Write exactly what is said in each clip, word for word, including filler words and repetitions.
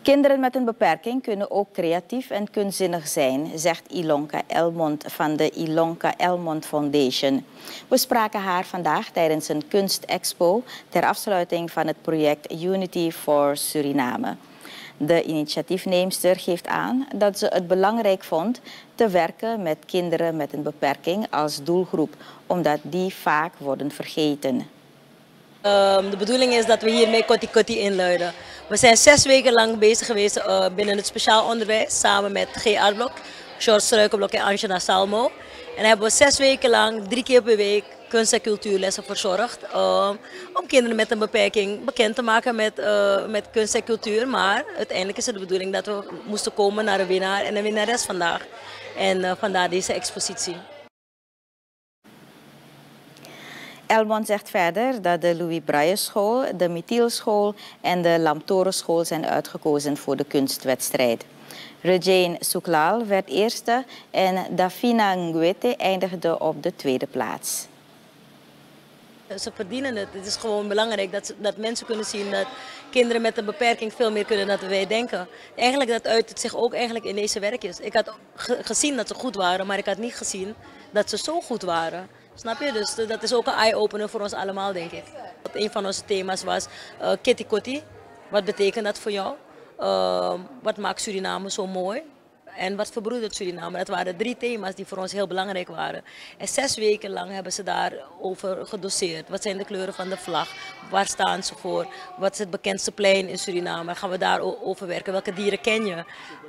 Kinderen met een beperking kunnen ook creatief en kunstzinnig zijn, zegt Ilonka Elmond van de Ilonka Elmond Foundation. We spraken haar vandaag tijdens een kunstexpo ter afsluiting van het project Unity for Suriname. De initiatiefneemster geeft aan dat ze het belangrijk vond te werken met kinderen met een beperking als doelgroep, omdat die vaak worden vergeten. Um, de bedoeling is dat we hiermee Kotti Kotti inluiden. We zijn zes weken lang bezig geweest uh, binnen het speciaal onderwijs samen met G. Arblok, George Struikenblok en Angela Salmo. En daar hebben we zes weken lang, drie keer per week, kunst- en cultuurlessen verzorgd. Uh, om kinderen met een beperking bekend te maken met, uh, met kunst en cultuur. Maar uiteindelijk is het de bedoeling dat we moesten komen naar een winnaar en een winnares vandaag. En uh, vandaar deze expositie. Elmond zegt verder dat de Louis Braille School, de Mithielschool en de Lamtoro School zijn uitgekozen voor de kunstwedstrijd. Regine Souklal werd eerste en Dafina Ngwete eindigde op de tweede plaats. Ze verdienen het. Het is gewoon belangrijk dat, dat mensen kunnen zien dat kinderen met een beperking veel meer kunnen dan wij denken. Eigenlijk dat uit het zich ook eigenlijk in deze werkjes. Ik had ge gezien dat ze goed waren, maar ik had niet gezien dat ze zo goed waren. Snap je? Dus dat is ook een eye-opener voor ons allemaal, denk ik. Een van onze thema's was uh, Kitty Kotti. Wat betekent dat voor jou? Uh, wat maakt Suriname zo mooi? En wat verbroedert Suriname? Dat waren drie thema's die voor ons heel belangrijk waren. En zes weken lang hebben ze daarover gedoseerd. Wat zijn de kleuren van de vlag? Waar staan ze voor? Wat is het bekendste plein in Suriname? Gaan we daarover werken? Welke dieren ken je?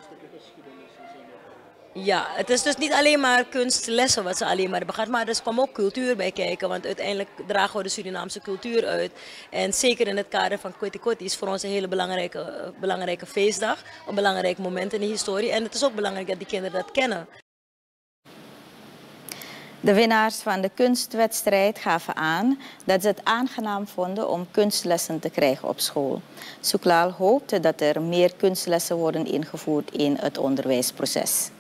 Ja, het is dus niet alleen maar kunstlessen wat ze alleen maar hebben gehad, maar er kwam ook cultuur bij kijken. Want uiteindelijk dragen we de Surinaamse cultuur uit. En zeker in het kader van Kotti Kotti is voor ons een hele belangrijke, belangrijke feestdag. Een belangrijk moment in de historie. En het is ook belangrijk dat die kinderen dat kennen. De winnaars van de kunstwedstrijd gaven aan dat ze het aangenaam vonden om kunstlessen te krijgen op school. Souklal hoopt dat er meer kunstlessen worden ingevoerd in het onderwijsproces.